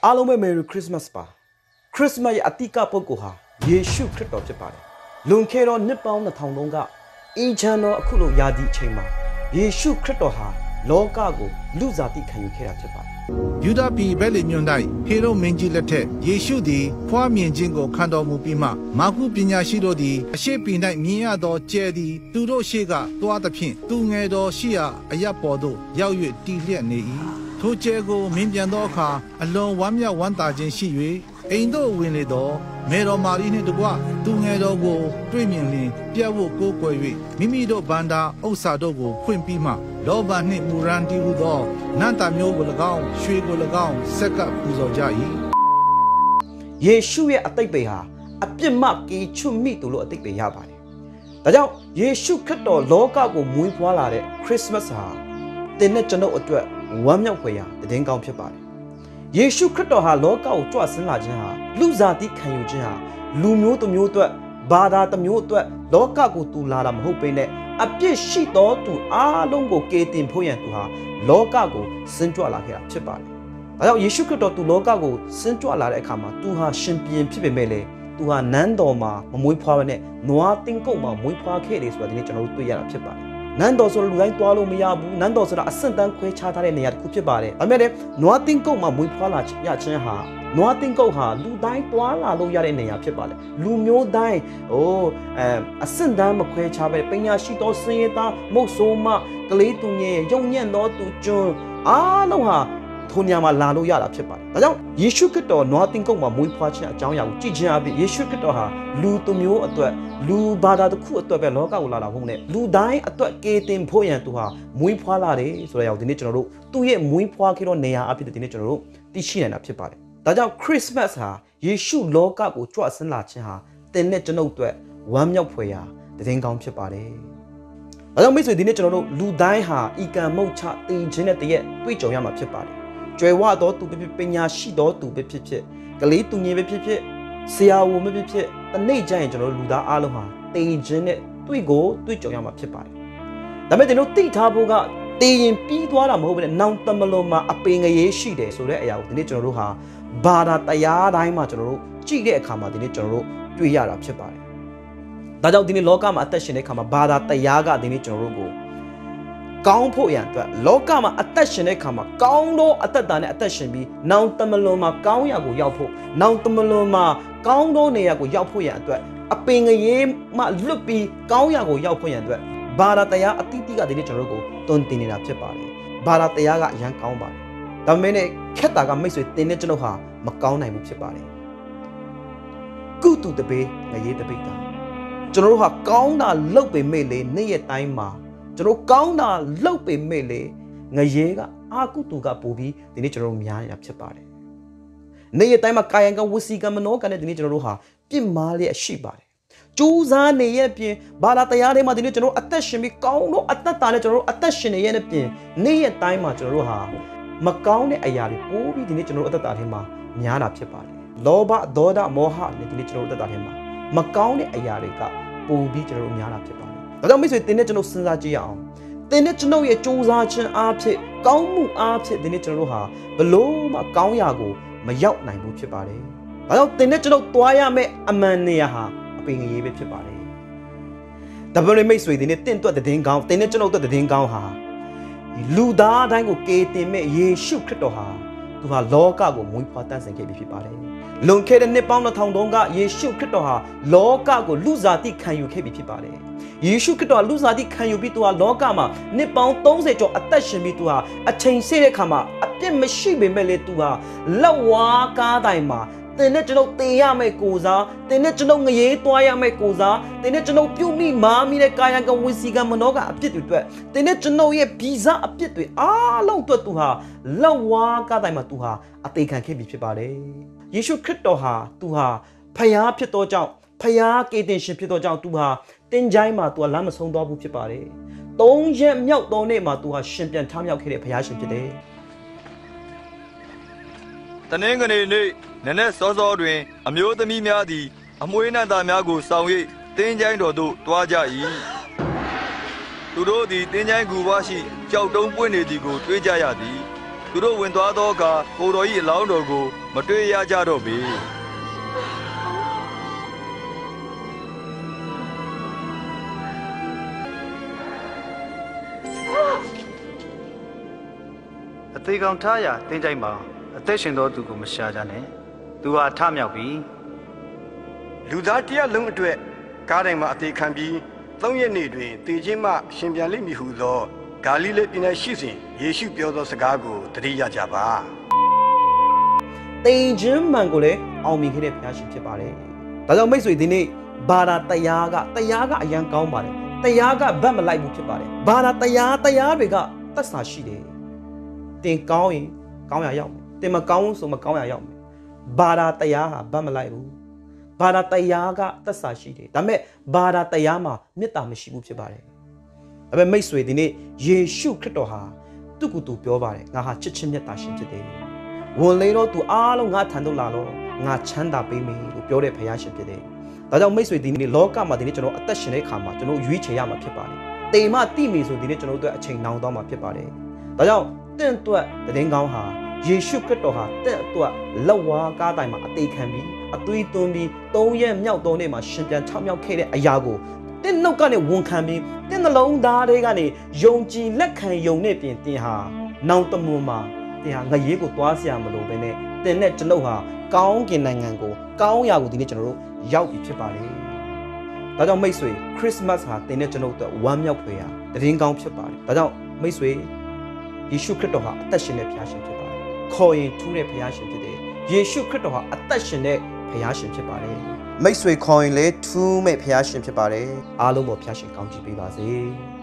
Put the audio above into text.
Alome Merry Christmas pa. Christmas ya atika pokoha. Yeshu Kristo chepare. Lunkero nipao na taunonga. Inchano akulo yadi chema. Yeshu Kristo ha. Loka go luzati kanyu kera chepare. Yuda pi bele nyondai. Hero menji lete. Yeshu di kwa mienjingo kando mupima. Maku pinya shiro di. Ashe pinai miya do che di. Turo shega toa da pin. Tu nge do shia ayapodo. Yao yue di lian ne yi. ထိုကျဲကိုမင်းပြန်သောအခါအလွန်ဝမ်းမြောက်ဝမ်းသာခြင်းရှိ၍အိမ်သို့ဝင်လေတော့မေတော်မာရီနှင့်တကွသူငယ်တော်ကိုတွေ့မြင်လျင်ပြတ်ဝတ်ကိုးကွယ်၍မိမိတို့ဗန္တာဥစ္စာတို့ကိုဖွင့်ပြီးမှလောဘနှင့်မူရန်တီဟုသောနန္တမျိုးကို၎င်းရွှေကို၎င်းဆက်ကပ်ပူဇော်ကြ၏ယေရှုရဲ့အသိပ္ပယ်ဟာအပြစ်မကီချွတ်မိသူလို့အသိပ္ပယ်ရပါတယ်ဒါကြောင့်ယေရှုခရစ်တော်လောကကိုမွေးဖွားလာတဲ့ခရစ်စမတ်ဟာတင်တဲ့ကျွန်ုပ်အတွက်ဝမ်းမြောက်ဖွယ်ရာတည်င်းကောင်းဖြစ်ပါတယ်ယေရှုခရစ်တော်ဟာလောကကိုကြွဆင်းလာခြင်းဟာလူစားတိခံယူခြင်းဟာလူမျိုးတစ်မျိုးအတွက်ဘာသာတစ်မျိုးအတွက်လောကကိုတူလာတာမဟုတ်ပေနဲ့အပြစ်ရှိသောသူအားလုံးကိုကယ်တင်ဖို့ရန်သူဟာလောကကိုဆင်းကြွလာခဲ့တာဖြစ်ပါတယ်ဒါကြောင့်ယေရှုခရစ်တော်သူလောကကိုဆင်းကြွလာတဲ့အခါမှာသူဟာရှင်ပြန်ဖြစ်ပေမဲ့လေသူဟာနန်းတော်မှာမမွေးဖွားဘဲနဲ့နွားတင်းကုတ်မှာမွေးဖွားခဲ့တယ်ဆိုတာဒီနေ့ကျွန်တော်တို့တွေ့ရတာဖြစ်ပါတယ်နန်းတော်ဆိုလူတိုင်းတွားလို့မရဘူးနန်းတော်ဆိုတာအဆင့်တန်းခွဲခြားထားတဲ့နေရာတစ်ခုဖြစ်ပါတယ်ဒါပေမဲ့နွားတင်းကုတ်မှာမွေးဖွားလာရခြင်းဟာနွားတင်းကုတ်ဟာလူတိုင်းတွားလာလို့ရတဲ့နေရာဖြစ်ပါတယ်လူမျိုးတိုင်းအဆင့်တန်းမခွဲခြားပဲပညာရှိသောစင်ရသားမုတ်ဆိုးမကလေးသူငယ်ရုံညံ့သောသူကျွန်းအားလုံးဟာထိုနေရာမှာလာလို့ရတာဖြစ်ပါတယ်ဒါကြောင့်ယေရှုခရစ်တော်နွားတင်းကုတ်မှာမွေးဖွားခြင်းအကြောင်းအရာကိုကြည့်ခြင်းအပြင်ယေရှုခရစ်တော်ဟာလူတစ်မျိုးအတွက်လူဘာသာတစ်ခုအတွက်ပဲလောကကိုလာတာဟုတ်နဲ့လူတိုင်းအတွက်ကယ်တင်ဖို့ရန်သူဟာမွေးဖွားလာတယ်ဆိုတဲ့အရာကိုဒီနေ့ကျွန်တော်တို့သူ့ရဲ့မွေးဖွားခဲ့သောနေရာအဖြစ်ဒီနေ့ကျွန်တော်တို့သိရှိနိုင်တာဖြစ်ပါတယ်ဒါကြောင့်ခရစ်စမတ်ဟာယေရှုလောကကိုကြွဆင်းလာခြင်းဟာတင်တဲ့ကျွန်ုပ်အတွက်ဝမ်းမြောက်ဖွယ်ရာတည်င်းကောင်းဖြစ်ပါတယ်ဒါကြောင့်မိတ်ဆွေဒီနေ့ကျွန်တော်တို့လူတိုင်းဟာဤကံမုတ်ချတည်ခြင်းနဲ့တည်းတွေ့ကြုံရမှာဖြစ်ပါတယ်ကျွယ်ဝသောသူဖြစ်ဖြစ်ပညာရှိသောသူဖြစ်ဖြစ်ကလေးသူငယ်ဖြစ်ဖြစ်ဆရာဝန်ဖြစ်ဖြစ်တနေ့ကျရင်ကျွန်တော်တို့လူသားအားလုံးဟာတည်ခြင်းနဲ့တွေ့ကြုံရမှာဖြစ်ပါတယ်ဒါပေမဲ့ကျွန်တော်သိထားဖို့ကတည်ရင်ပြီးသွားတာမဟုတ်ဘဲနောင်တမလွန်မှာအပင်ငရေရှိတယ်ဆိုတဲ့အရာကိုဒီနေ့ကျွန်တော်တို့ဟာဘာသာတရားတိုင်းမှာကျွန်တော်တို့ကြည့်တဲ့အခါမှာဒီနေ့ကျွန်တော်တို့တွေ့ရတာဖြစ်ပါတယ်ဒါကြောင့်ဒီနေ့လောကမှာအသက်ရှင်တဲ့အခါမှာဘာသာတရားကဒီနေ့ကျွန်တော်တို့ကိုကောင်းဖို့ရန်အတွက်လောကမှာအသက်ရှင်တဲ့အခါမှာကောင်းသောအသက်တာနဲ့အသက်ရှင်ပြီးနောင်တမလွန်မှာကောင်းရာကိုရောက်ဖို့နောင်တမလွန်မှာကောင်းသောနေရာကိုရောက်ဖို့ရန်အတွက်အပင်ငရေမှလွတ်ပြီးကောင်းရာကိုရောက်ဖို့ရန်အတွက်ဘာသာတရားအတိအကျကဒီနေ့ကျွန်တော်တို့ကိုတွန်းတင်နေတာဖြစ်ပါတယ်ဘာသာတရားကအရန်ကောင်းပါတယ်ဒါပေမဲ့ခက်တာကမိတ်ဆွေတင်တဲ့ကျွန်တော်ဟာမကောင်းနိုင်ဘူးဖြစ်ပါတယ်ကုတုတပေငရေတပိတ်တာကျွန်တော်တို့ဟာကောင်းတာလုပ်ပေမဲ့လေနေ့ရက်တိုင်းမှာကျွန်တော်ကောင်းတာလုပ်ပေမဲ့လေငရေကအာကုတုကပို့ပြီးဒီနေ့ကျွန်တော်တို့များနေတာဖြစ်ပါတယ်။နေ့ရက်တိုင်းမှာကာယံကဝစီကမနောကနဲ့ဒီနေ့ကျွန်တော်တို့ဟာပြစ်မှားလျက်ရှိပါတယ်။ကြိုးစားနေရဲ့ပြင်ဘာသာတရားတွေမှာဒီနေ့ကျွန်တော်အသက်ရှင်ပြီးကောင်းတော့အသက်တာနဲ့ကျွန်တော်တို့အသက်ရှင်နေရဲ့ပြင်နေ့ရက်တိုင်းမှာကျွန်တော်တို့ဟာမကောင်းတဲ့အရာတွေပို့ပြီးဒီနေ့ကျွန်တော်တို့အသက်တာထဲမှာများတာဖြစ်ပါတယ်။လောဘဒေါသမောဟနဲ့ဒီနေ့ကျွန်တော်တို့အသက်တာထဲမှာမကောင်းတဲ့အရာတွေကပို့ပြီးကျွန်တော်တို့များတာဖြစ်ပါတယ်။ဒါကြောင့်မိတ်ဆွေတင်တဲ့ကျွန်တော်စဉ်းစားကြည့်ရအောင်တင်တဲ့ကျွန်တော်ရဲ့စူးစမ်းခြင်းအားဖြင့်ကောင်းမှုအားဖြင့်ဒီနေ့ကျွန်တော်တို့ဟာဘလို့မှကောင်းရာကိုမရောက်နိုင်ဘူးဖြစ်ပါတယ်။ဒါကြောင့်တင်တဲ့ကျွန်တော်တွားရမယ့်အမှန်နေရာဟာအပင်ငရေပဲဖြစ်ပါတယ်။ဒါပေမဲ့မိတ်ဆွေဒီနေ့တင့်တွက်တဲ့တင်ကောင်းတင်တဲ့ကျွန်တော်တွက်တဲ့တင်ကောင်းဟာလူသားတိုင်းကိုကယ်တင်မဲ့ယေရှုခရစ်တော်ဟာသူဟာလောကကိုမွေးဖွားတန်းဆင်ခဲ့ပြီးဖြစ်ပါတယ်။လွန်ခဲ့တဲ့နှစ်ပေါင်း2000တုန်းကယေရှုခရစ်တော်ဟာလောကကိုလူစားတိခံယူခဲ့ပြီးဖြစ်ပါတယ်။ယေရှုခရစ်တော်လူစားတိခံယူပြီးသူဟာလောကမှာနှစ်ပေါင်း30ကျော်အသက်ရှင်ပြီးသူဟာအချိန်ဆေးတဲ့အခါမှာအပြစ်မရှိပေမဲ့လေသူဟာလက်ဝါးကားတိုင်မှာတင်နဲ့ကျွန်ုပ်တင်ရမယ့်ကိုစားတင်နဲ့ကျွန်ုပ်ငရေသွားရမယ့်ကိုစားတင်နဲ့ကျွန်ုပ်ပြုတ်မိမာမိတဲ့ကာယကဝစီကမနောကအပြစ်တွေအတွက်တင်နဲ့ကျွန်ုပ်ရဲ့ဗီဇအပြစ်တွေအားလုံးအတွက်သူဟာလက်ဝါးကားတိုင်မှာသူဟာအသေးခံခဲ့ပြီးဖြစ်ပါတယ်ယေရှုခရစ်တော်ဟာသူဟာဖျားဖြစ်သောကြောင့်ဖျားကယ်တင်ရှင်ဖြစ်သောကြောင့်သူဟာတင်ချိုင်းမှာသူဟာလမ်းမဆုံးသွားဘူးဖြစ်ပါတယ်3ရက်မြောက်သောနေ့မှာသူဟာရှင်ပြန်ထမြောက်ခဲ့တဲ့ဖျားရှင်ဖြစ်တယ်တနင်္ဂနွေနေ့နနက်စောစောတွင်အမျိုးသမီးများသည်အမွှေးနံ့သားများကိုဆောင်၍တင်းချိုင်းတော်သို့တွားကြ၏သူတို့သည်တင်းချိုင်းကူဝါရှိကြောက်တုံးပွင့်နေသည်ကိုတွေးကြရသည်သူတို့ဝင်သွားသောအခါကိုတော်၏အလောင်းတော်ကိုမတွေ့ရကြတော့ပေအသေးကောင်ထားရာတင်းကြိုက်မှာအသက်ရှင်သောသူကိုမရှာကြနဲ့သူဟာထမြောက်ပြီလူသားတရက်လုံးအတွက်ကားတိုင်းမှာအသေးခံပြီး3 ရက်နေ့တွင်တည်ခြင်းမှရှင်ပြန်လိမ့်မည်ဟုသောဂါလိလဲပြည်နယ်ရှိစဉ်ယေရှုပြောသောစကားကိုသတိရကြပါတိမ်ချင်းမှန်ကိုလည်းအောင်မြင်ခဲ့တဲ့ဘုရားရှင်ဖြစ်ပါတယ်ဒါကြောင့်မိတ်ဆွေဒီနေ့ဘာသာတရားကအရန်ကောင်းပါတယ်တရားကဗတ်မလိုက်ဘူးဖြစ်ပါတယ်ဘာသာတရားတွေကသက်စာရှိတယ်တင်ကောင်းရင်ကောင်းရရောက်မယ်တင်မကောင်းဆိုမကောင်းရရောက်မယ်ဘာသာတရားဟာဗတ်မလိုက်ဘူးဘာသာတရားကသက်စာရှိတယ်ဒါပေမဲ့ဘာသာတရားမှာမေတ္တာမရှိဘူးဖြစ်ပါတယ်ဒါပေမဲ့မိတ်ဆွေဒီနေ့ယေရှုခရစ်တော်ဟာသူ့ကိုယ်သူပြောပါတယ်ငါဟာချစ်ချင်းမေတ္တာရှင်ဖြစ်တယ်ဝန်လေးတော့သူအားလုံးငါထံသို့လာတော့ငါချမ်းသာပေးမယ်လို့ပြောတဲ့ဘုရားရှင်ဖြစ်တယ်ဒါကြောင့်မိတ်ဆွေဒီနေ့လောကမှာဒီနေ့ကျွန်တော်အသက်ရှင်တဲ့အခါမှာကျွန်တော်ရွေးချယ်ရမှာဖြစ်ပါတယ်တေမတိမိဆိုဒီနေ့ကျွန်တော်တို့အချိန်နောင်သွားမှာဖြစ်ပါတယ်ဒါကြောင့်တင့်အတွက်တည်င်းကောင်းဟာယေရှုခရစ်တော်ဟာတင့်အတွက်လက်ဝါးကားတိုင်မှာအသေးခံပြီးအသွေးသွင်းပြီး3 ရက်မြောက်သောနေ့မှာရှင်ပြန်6 မြောက်ခဲ့တဲ့အရာကိုတင့်နှုတ်ကနေဝန်ခံပြီးတင့်နှလုံးသားတွေကနေယုံကြည်လက်ခံယုံနဲ့ပြင်တင်ဟာနောင်တမွန်မှာတင်ဟာငရေကိုသွားเสียမလို့ပဲနဲ့တင်နဲ့ကျွန်ုပ်ဟာကောင်းကင်နိုင်ငံကိုကောင်းရာကိုဒီနေ့ကျွန်တော်တို့ရောက်ပြီဖြစ်ပါလေဒါကြောင့်မိတ်ဆွေခရစ်စမတ်ဟာတင်နဲ့ကျွန်ုပ်တို့ဝမ်းမြောက်ဖွယ်ရာတည်င်းကောင်းဖြစ်ပါတယ်ဒါကြောင့်မိတ်ဆွေယေရှုခရစ်တော်ဟာအသက်ရှင်တဲ့ဘုရားရှင်ဖြစ်ပါတယ်ခေါ်ရင်ထူးတဲ့ဘုရားရှင်ဖြစ်တယ်ယေရှုခရစ်တော်ဟာအသက်ရှင်တဲ့ဘုရားရှင်ဖြစ်ပါတယ်မိတ်ဆွေခေါ်ရင်လည်းထူးမဲ့ဘုရားရှင်ဖြစ်ပါတယ်အားလုံးပေါ်ဘုရားရှင်ကောင်းချီးပေးပါစေ